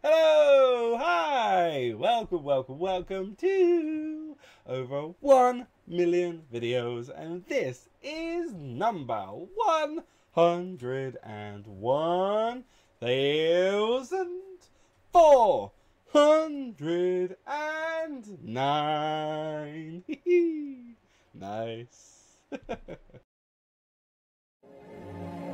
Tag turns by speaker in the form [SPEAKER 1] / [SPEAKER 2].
[SPEAKER 1] Hello, hi, welcome to over 1 million videos, and this is number 101,409. Nice.